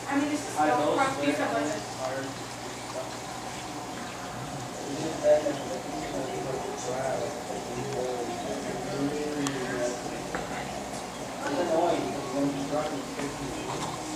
I mean, this is Are the those front piece of weapons it. are it's annoying because when he's running 50